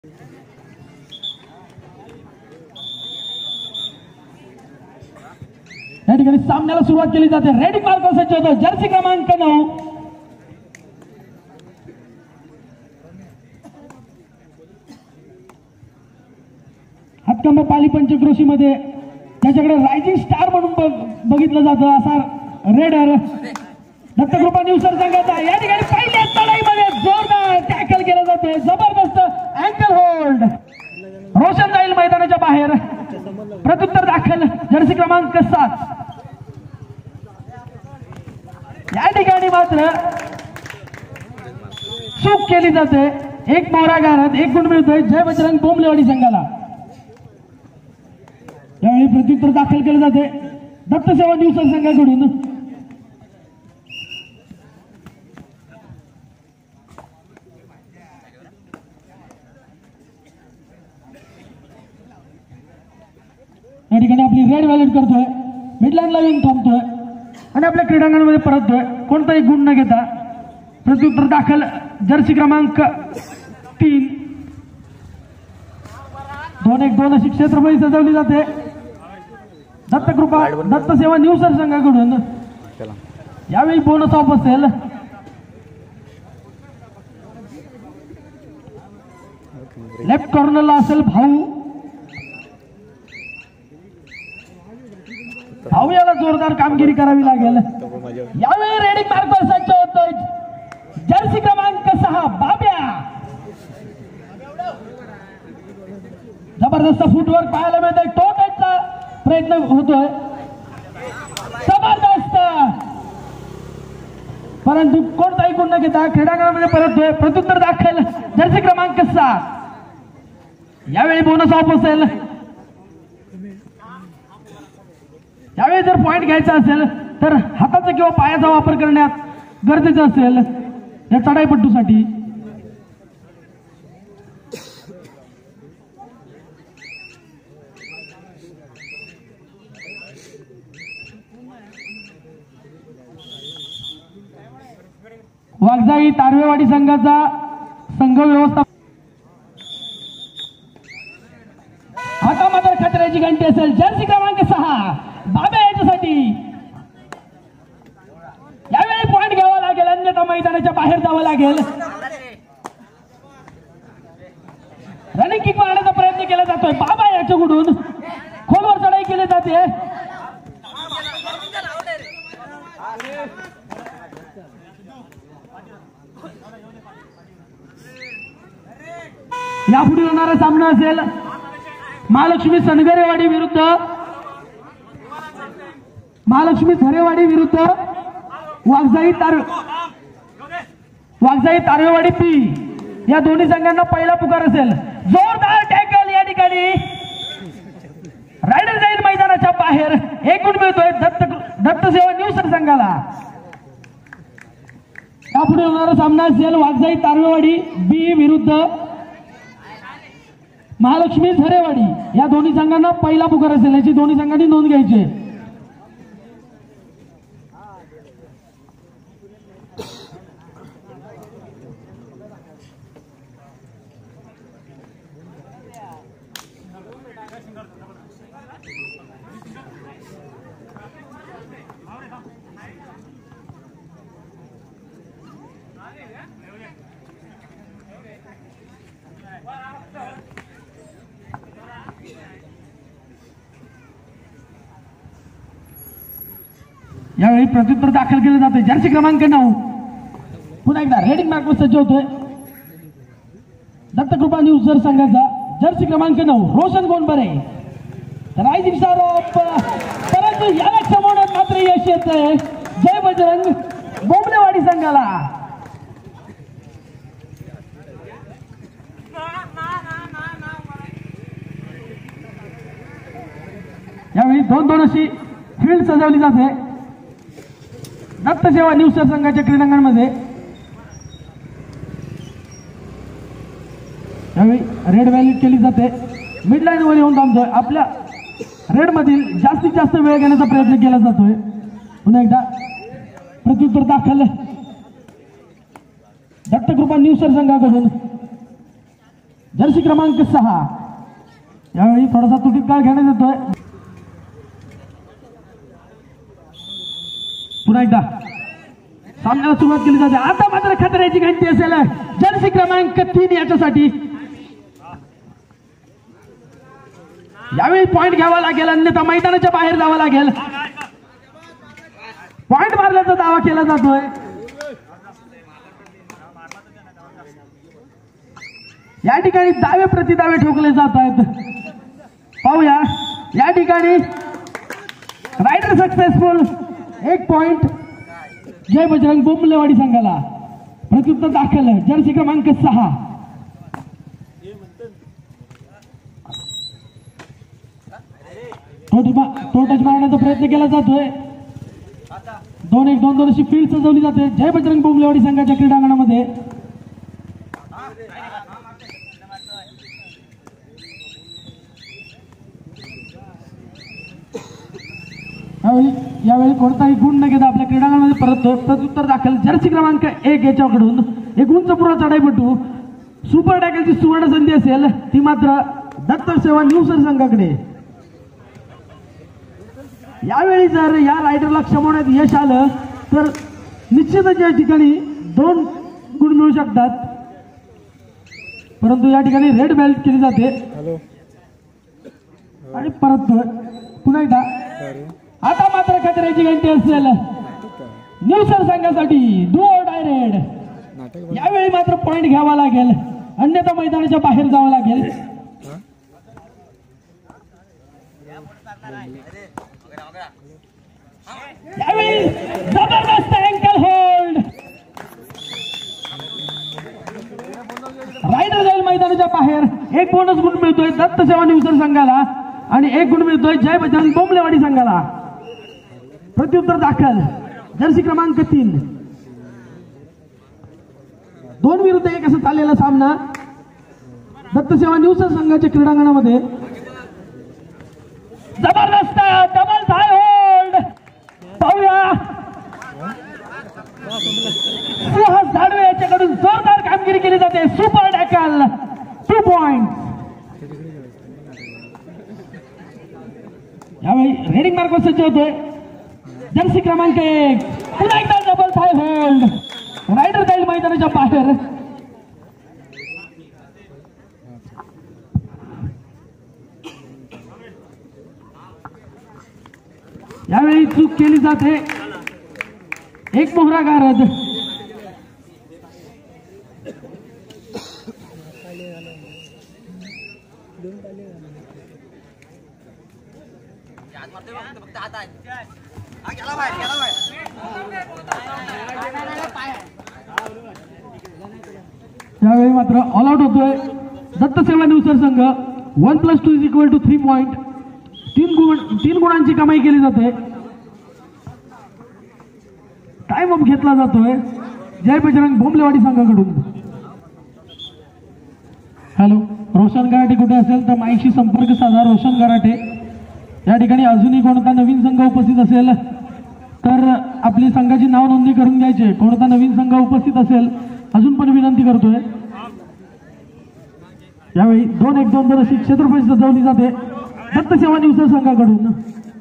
या ठिकाणी सामन्याला सुरुवात केली जाते. रेडी मार्क सज्ज होतो जर्सी क्रमांक 9. हातकंब पाली पंचक्रोशी मध्ये त्याच्याकडे रायझिंग स्टार म्हणून बघितलं जातं असा रेडर दत्तकृपा न्यूसर संघाचा या ठिकाणी पहिल्या चढाईमध्ये जोरदार टॅकल केलं जाते. जबरदस्त अँकल होल्ड. रोशन जाईल मैदानाच्या बाहेर. प्रत्युत्तर दाखल जर्सी क्रमांक 7. या ठिकाणी मात्र चूक केली जाते. एक मोहरा गारद 1 गुण मिळतोय जय बजरंग बोंबलेवाडी संघाला. यावेळी प्रत्युत्तर दाखल केले जाते दत्तसेवा न्यूसर संघाकडून. या ठिकाणी आपली रेड व्हॅलेट करतोय. मिडलँडला येऊन थांबतोय आणि आपल्या क्रीडांगणामध्ये परततोय कोणताही गुण न घेता. प्रत्युत्तर दाखल जर्सी क्रमांक 3. 2-1-2 अशी क्षेत्रफळी सजवली जाते दत्तकृपा दत्तसेवा न्यूसर संघाकडून. यावेळी बोनस ऑफ असेल. लेफ्ट कॉर्नरला असेल भाऊ याला जोरदार कामगिरी करावी लागेल. यावेळी रेडी मार्कवर सज्ज होतोय जर्सी क्रमांक 6 बाब्या. जबरदस्त फुटवर्क पाहायला मिळतोय. टोटलचा प्रयत्न होतोय जबरदस्त परंतु कोणताही गुण न घेता क्रीडांगणामध्ये परततोय. प्रत्युत्तर दाखल जर्सी क्रमांक 7. यावेळी बोनस ऑफ असेल. यावेळी जर पॉइंट घ्यायचा असेल तर हाताचा किंवा पायाचा वापर करण्यात गरजेचं असेल या चढाईपट्टूसाठी. वाघजाई तारवेवाडी संघाचा संघ व्यवस्था हातामध्ये खतऱ्याची घंटी असेल जर्सी क्रमांक 6 बाब्या याच्यासाठी. यावेळी पॉइंट घ्यावा लागेल अन्यथा मैदानाच्या बाहेर जावं लागेल. रनिंग किक मारण्याचा प्रयत्न केला जातोय बाबा याच्याकडून. खोलवर चढाई केली जाते. यापुढे होणारा सामना असेल महालक्ष्मी सनगरेवाडी विरुद्ध वाघजाई तारवेवाडी पी. या दोन्ही संघांना पहिला पुकार असेल. जोरदार टॅकल या ठिकाणी. रायडर जाईल मैदानाच्या बाहेर. 1 गुण मिळतोय दत्तसेवा न्यूसर संघाला. यापुढे होणारा सामना असेल वाघजाई तारवेवाडी बी विरुद्ध महालक्ष्मी झरेवाडी. या दोन्ही संघांना पहिला पुकार असेल. याची दोन्ही संघांनी नोंद घ्यायची. यावेळी प्रत्युत्तर दाखल केले जाते जर्सी क्रमांक 9. पुन्हा एकदा रेडिंग मार्कवर सज्ज होतोय दत्तकृपा न्यूसर संघाचा जर्सी क्रमांक 9 Roshan Gondbare. Rising star of परंतु याला समोरच मात्र यश येतंय जय बजरंग बोंबलेवाडी संघाला. यावेळी 2-2 अशी फील्ड सजवली जाते दत्तसेवा न्यूसर संघाच्या क्रीडांगणामध्ये. यावेळी रेड व्हॅलिड केली जाते. मिडलाईन वर येऊन थांबतोय. आपल्या रेड मधील जास्तीत जास्त वेळ घेण्याचा प्रयत्न केला जातोय. पुन्हा एकदा प्रत्युत्तर दाखल दत्तकृपा न्यूसर संघाकडून. जर्सी क्रमांक 6 यावेळी थोडासा तुटीत काळ घेण्यात येतोय. पुन्हा एकदा सामन्याला सुरुवात केली जाते. आता मात्र खतऱ्याची घंटी असेल जर्सी क्रमांक 3 याच्यासाठी. यावेळी पॉइंट घ्यावा लागेल, अन्यथा मैदानाच्या बाहेर जावं लागेल. पॉइंट मारल्याचा दावा केला जातोय. या ठिकाणी दावे प्रतिदावे ठोकले जात आहेत. पाहूया या ठिकाणी raider successful. 1 point Jay Bajrang Bombalewadi संघाला. प्रत्युत्तर दाखल जर्सी क्रमांक 6. तो टच मारण्याचा प्रयत्न केला जातोय. 2-1 अशी फील्ड सजवली जाते जय बजरंग बोंबलेवाडी संघाच्या क्रीडांगणामध्ये. यावेळी कोणताही गुण न घेता आपल्या क्रीडांगणामध्ये परततो. प्रत्युत्तर दाखल जर्सी क्रमांक 1 याच्याकडून. एक उंचपुरा चढाईपटू. सुपर टॅकलची सुवर्ण संधी असेल ती मात्र दत्त सेवा न्यूसर संघाकडे. यावेळी जर या रायडरला क्षमवण्यात यश आलं तर निश्चितच या ठिकाणी 2 गुण मिळू शकतात. परंतु या ठिकाणी रेड बेल्ट केली जाते आणि परत पुन्हा एकदा. आता मात्र खतऱ्याची घंटी असेल न्यूसर संघासाठी. Do or die raid. यावेळी मात्र पॉइंट घ्यावा लागेल, अन्यथा मैदानाच्या बाहेर जावं लागेल. यावेळी जबरदस्त अँकल होल्ड. रायडर जाईल मैदानाच्या बाहेर. 1 बोनस गुण मिळतोय दत्त सेवा न्यूसर संघाला आणि 1 गुण मिळतोय जय बजरंग बोंबलेवाडी संघाला. प्रत्युत्तर दाखल जर्सी क्रमांक 3. 2 विरुद्ध 1 असा चाललेला सामना दत्त सेवा न्यूसर संघाच्या क्रीडांगणामध्ये. जबरदस्त डबल थाय होल्ड. पाहूया सुहास झाडवे याच्याकडून जोरदार कामगिरी केली जाते. Super tackle 2 point. यावेळी रेडिंग मार्क सज्ज होतोय जर्सी क्रमांक 1. पुन्हा एकदा डबल थाय होल्ड. रायडर जाईल मैदानाच्या बाहेर. यावेळी चूक केली जाते. 1 मोहरा गारद. यावेळी मात्र ऑल आउट होतोय दत्त सेवा न्यूसर संघ. 1+2 = 3 पॉइंट. 3 गुणांची कमाई केली जाते. टाइम अप घेतला जातोय जय बजरंग बोंबलेवाडी संघाकडून. हॅलो, रोशन गराटे कुठे असेल तर माईशी संपर्क साधा. रोशन गराटे. या ठिकाणी अजूनही कोणता नवीन संघ उपस्थित असेल तर आपली संघाची नाव नोंदणी करून घ्यायची. कोणता नवीन संघ उपस्थित असेल अजून पण विनंती करतोय. यावेळी 2-1 अशी क्षेत्रफळ सजवली जाते दत्त सेवा न्यूसर संघाकडून.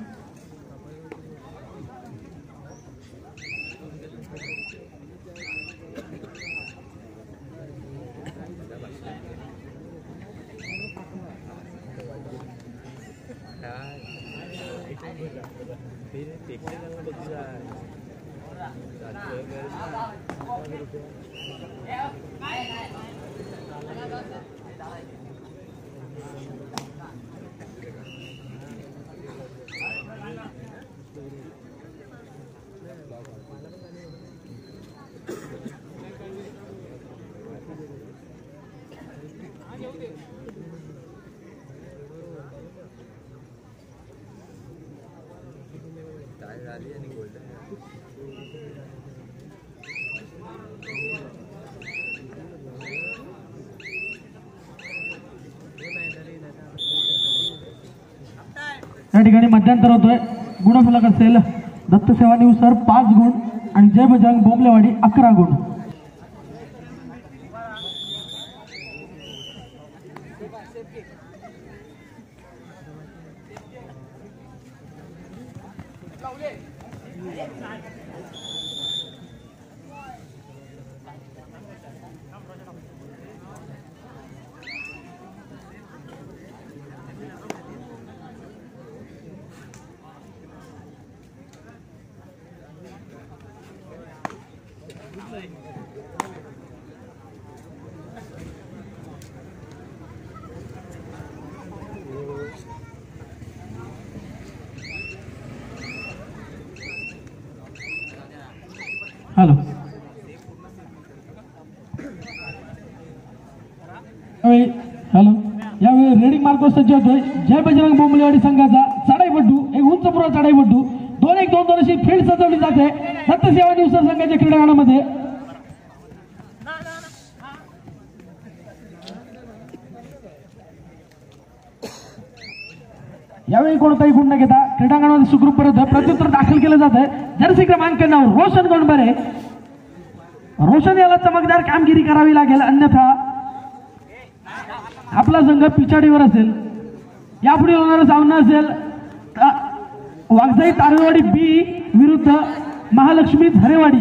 या ठिकाणी मध्यंतर होतोय. गुणफलक असेल दत्त सेवा न्यूसर 5 गुण आणि जय बजरंग बोंबलेवाडी 11 गुण. हॅलो हॅलो यावेळी रेडिंग मार्ग सज्ज होतोय जय बजरंग बोंबलेवाडी संघाचा चढाईपट्टू एक उंच पुरा चढाईपट्टू 2-1-2-2 अशी फील्ड सजवली जाते दत्तसेवा निवसर संघाच्या क्रीडांगणामध्ये. यावेळी कोणताही गुण न घेता क्रीडांगणामध्ये सुखरूप परत प्रत्युत्तर दाखल केलं जात आहे. जर्सी क्रमांक 9 रोशन गोंडबरे. रोशन याला चमकदार कामगिरी करावी लागेल अन्यथा आपला संघ पिछाडीवर असेल. यापुढे होणारा सामना असेल वाघजाई तारवेवाडी बी विरुद्ध महालक्ष्मी झरेवाडी.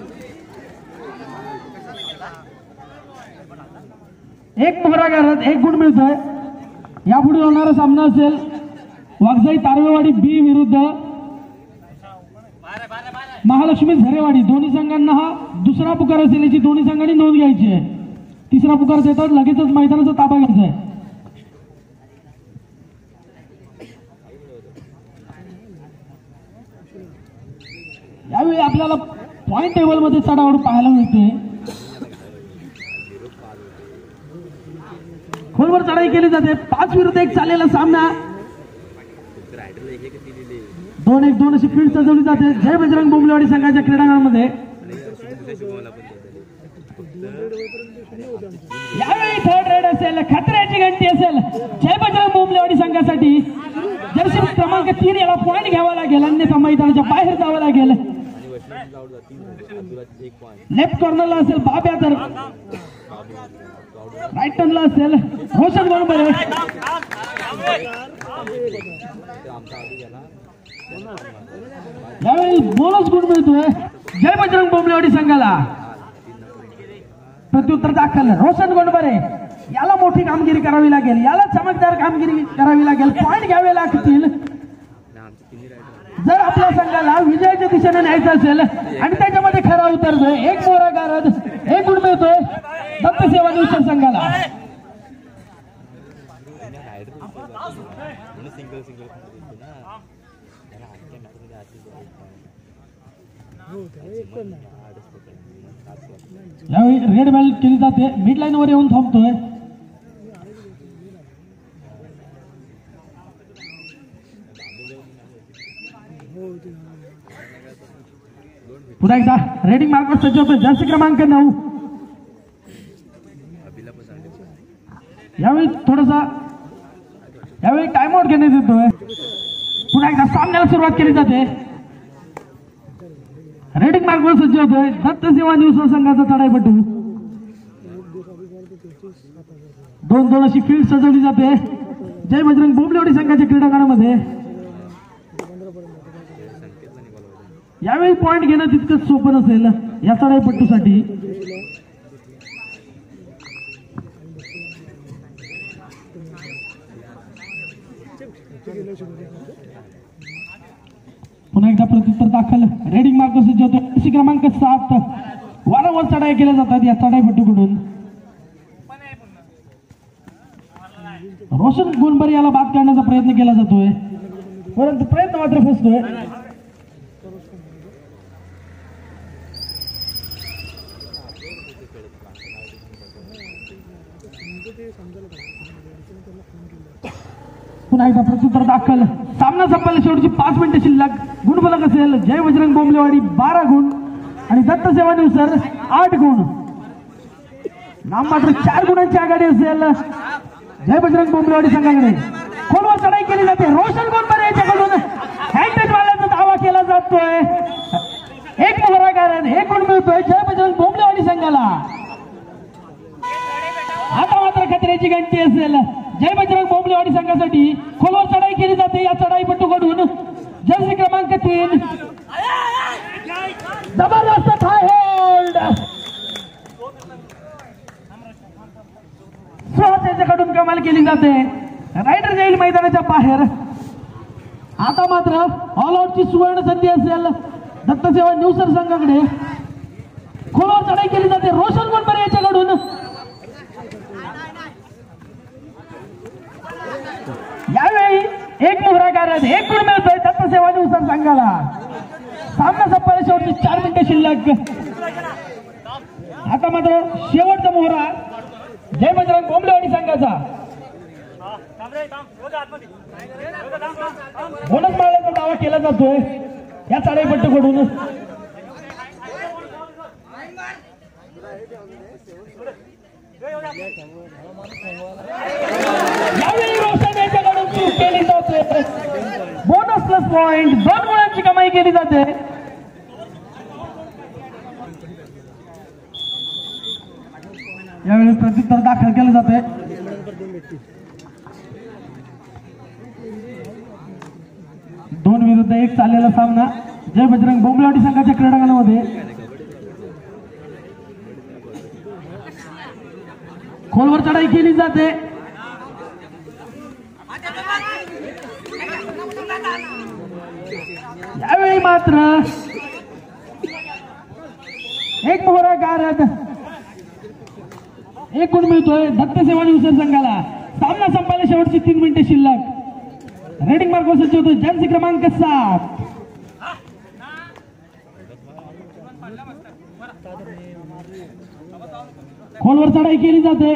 एक मोहरा करत 1 गुण मिळतोय. यापुढे होणारा सामना असेल वाघजाई तारवेवाडी बी विरुद्ध महालक्ष्मी झरेवाडी. दोन्ही संघांना हा दुसरा पुकार असेल याची दोन्ही संघांनी नोंद घ्यायची आहे. तिसरा पुकार देतात लगेचच मैदानाचा ताबा घ्यायचा आहे. यावेळी आपल्याला पॉइंट टेबल मध्ये चढाओढ पाहायला मिळते. खोलवर चढाई केली जाते. 5 विरुद्ध 1 चाललेला सामना 2-1-2 अशी फील्ड सजवली जाते जय बजरंग बोंबलेवाडी संघाच्या क्रीडांगणामध्ये. यावेळी थर्ड रेड असेल खतऱ्याची घंटी असेल जय बजरंग बोंबलेवाडी संघासाठी. जर्सी क्रमांक 3 याला पॉइंट घ्यावा लागेल अन्यथा मैदानाच्या बाहेर जावं लागेल. लेफ्ट कॉर्नरला असेल बाब्या तर राईट टर्नला असेल रोशन गोंडबरे. यावेळी बोनस गुण मिळतोय जय बजरंग बोंबलेवाडी संघाला. प्रत्युत्तर दाखल रोशन गोंडबरे. याला मोठी कामगिरी करावी लागेल. याला चमकदार कामगिरी करावी लागेल. पॉइंट घ्यावे लागतील जर आपल्या संघाला विजयाच्या दिशेने न्यायचं असेल आणि त्याच्यामध्ये खरा उतरतोय. 1 मोहरा गारद 1 गुण मिळतोय दत्तसेवा निवसर संघाला. यावेळी रेड बॅल केली जाते. मिड लाईन वर येऊन थांबतोय. पुन्हा एकदा रेडिंग मार्कवर सज्ज होतोय जर्सी क्रमांक 9. यावेळी टाइम आउट घेण्यात येतोय. पुन्हा एकदा सामन्याला सुरुवात केली जाते. रेडिंग मार्कवर सज्ज होतोय दत्तसेवा निवसर संघाचा चढाईपट्टू. 2-2 अशी फील्ड सजवली जाते जय बजरंग बोंबलेवाडी संघाच्या क्रीडांगणामध्ये. यावेळी पॉइंट घेणं तितकंच सोपं नसेल या चढाईपट्टूसाठी. पुन्हा एकदा प्रत्युत्तर दाखल रेडिंग मार्क सज्ज होतो क्रमांक 7. वारंवार चढाई केल्या जातात या चढाईपट्टूकडून. रोशन गोंडबरे याला बाद करण्याचा प्रयत्न केला जातोय परंतु प्रयत्न मात्र फसतोय. पुन्हा एकदा प्रत्युत्तर दाखल. सामना संपला शेवटची 5 मिनिटे शिल्लक. गुणफलक असेल जय बजरंग बोंबलेवाडी 12 गुण आणि दत्तसेवा निवसर 8 गुण. नाम मात्र 4 गुणांची आघाडी असेल जय बजरंग बोंबलेवाडी संघाकडे. खोलवर चढाई केली जाते. रोशन गोंडबरे याच्याकडून हँडटेच वाल्याचा दावा केला जातोय. 1 मोहरा कारण 1 गुण मिळतोय जय बजरंग बोंबलेवाडी संघाला. आता मात्र खतऱ्याची घंटी असेल जय बजरंग बोंबलेवाडी संघासाठी खोलवर चढाई केली जाते. या चढाईपट्टूकडून जर्सी क्रमांक 3 जबरदस्त थाय होल्ड सुहास याच्याकडून कमाल केली जाते. रायडर जाईल मैदानाच्या बाहेर. आता मात्र ऑल आउटची सुवर्ण संधी असेल दत्तसेवा न्यूसर संघाकडे. खोलवर चढाई केली जाते रोशन गोंडबरे याच्याकडून. यावेळी एक मोहरा कारत एक गुण मिळतोय दत्तसेवा न्यूसर संघाला. सामना संपायला शेवटची 4 मिनिटे शिल्लक. आता मात्र शेवटचा मोहरा जय बजरंग बोंबलेवाडी संघाचा. बोनस मारण्याचा दावा केला जातोय या चढाईपट्टूकडून. यावेळी रोशन याच्याकडून चूक केली जाते. बोनस प्लस पॉइंट 2 गुणांची कमाई केली जाते. यावेळी प्रत्युत्तर दाखल केलं जाते. दोन विरुद्ध एक चाललेला सामना जय बजरंग बोंबलेवाडी संघाच्या क्रीडांगणामध्ये. खोलवर चढाई केली जाते. यावेळी मात्र एक मोहरा गारद एक गुण मिळतोय दत्तसेवा न्यूसर संघाला. सामना संपायला शेवटची 3 मिनिटे शिल्लक. रेडिंग मार्क वरती होतो जर्सी क्रमांक 7. खोलवर चढाई केली जाते.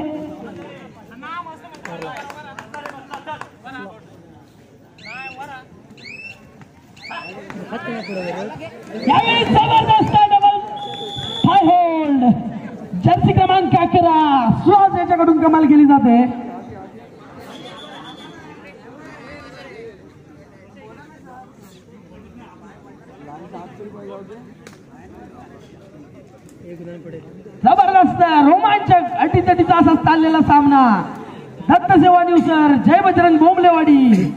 यावेळी जबरदस्त डबल थाय होल्ड जर्सी क्रमांक 11 सुहास याच्याकडून कमाल केली जाते. जबरदस्त रोमांचक अटीतटीचा असा चाललेला सामना दत्तसेवा न्यूसर जय बजरंग बोंबलेवाडी.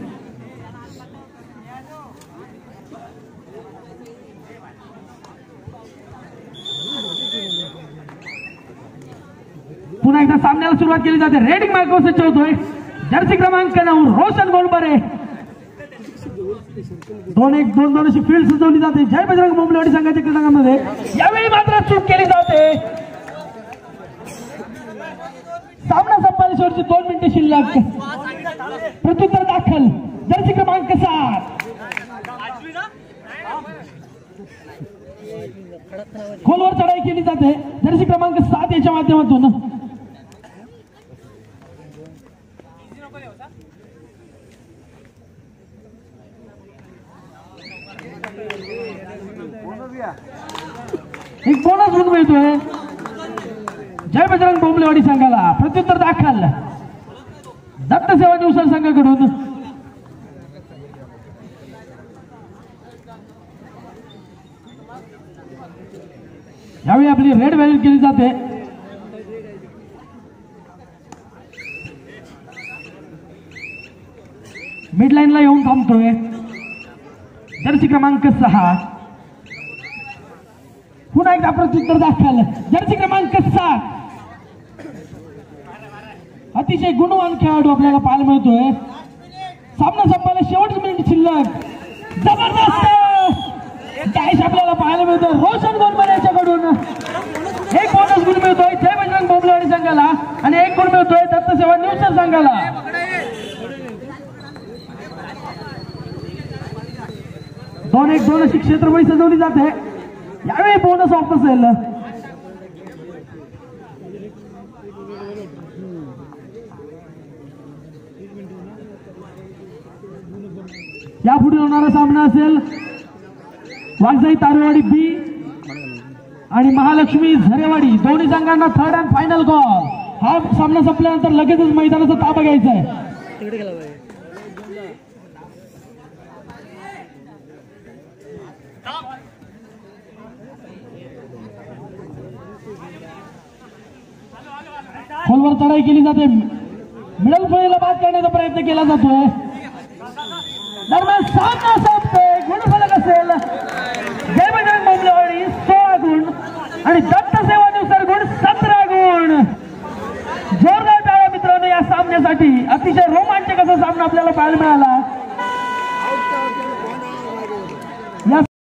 पुन्हा एकदा सामन्याला सुरुवात केली जाते. रेडिंग मार्क सज्ज होतोय जर्सी क्रमांक 9 रोशन गोंडबरे. 2-1 अशी फील्ड सजवली जाते जय बजरंग बोंबलेवाडी संघाच्या क्रीडांगणामध्ये. यावेळी मात्र चूक केली जाते. सामना संपायला शेवटची 2 मिनिटे शिल्लक. प्रत्युत्तर दाखल जर्सी क्रमांक 7. खोलवर चढाई केली जाते जर्सी क्रमांक 7 याच्या माध्यमातून. एक बोनस गुण मिळतोय जय बजरंग बोंबलेवाडी संघाला. प्रत्युत्तर दाखल दत्तसेवा न्यूसर संघाकडून. यावेळी आपली रेड व्हॅल्यू केली जाते. मिड लाईनला येऊन थांबतोय जर्सी क्रमांक 6. पुन्हा एकदा प्रत्युत्तर दाखल जर्सी क्रमांक 7. अतिशय गुणवान खेळाडू आपल्याला पाहायला मिळतोय. सामना संपायला शेवटची मिनिट शिल्लक. जबरदस्त डॅश आपल्याला पाहायला मिळतोय रोशन गोंडबरे याच्याकडून. एक बोनस गुण मिळतोय जय बजरंग बोंबलेवाडी संघाला आणि एक गुण मिळतोय दत्तसेवा न्यूसर संघाला. 2-1 अशी क्षेत्रफळी सजवली जाते. यावेळी बोनस ऑफ असेल. यापुढे होणारा सामना असेल वाघजाई तारेवाडी बी आणि महालक्ष्मी झरेवाडी. दोन्ही संघांना 3rd अँड फायनल कॉल. हा सामना संपल्यानंतर लगेचच मैदानाचा ताबा घ्यायचा आहे. खोलवर चढाई केली जाते मिडल फळीला बाद करण्याचा प्रयत्न केला जातोय. दरम्यान सामना संपतोय. गुणफलक असेल जय बजरंग बोंबलेवाडी 16 गुण आणि दत्त सेवा न्यूसर गुण 17 गुण. जोरदार टाळ्या मित्रांनो या सामन्यासाठी. अतिशय रोमांचक असा सामना आपल्याला पाहायला मिळाला.